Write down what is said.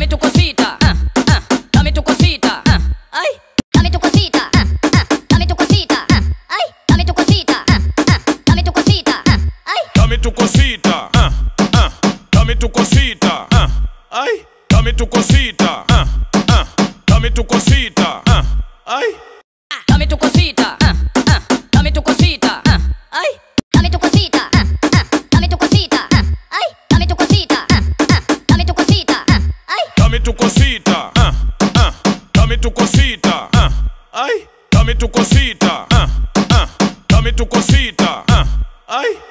dame tu cosita, dame tu cosita, ay, dame tu cosita, dame tu cosita, ay, dame tu cosita, dame tu cosita, ay, dame tu cosita, dame tu cosita, ay, dame tu cosita, dame tu cosita, ay, dame tu cosita, dame tu cosita, ay, dame tu cosita, dame tu cosita, ay, dame tu cosita, dame tu cosita, ay, dame tu cosita, dame tu cosita, ay, dame tu cosita, dame tu cosita, ay.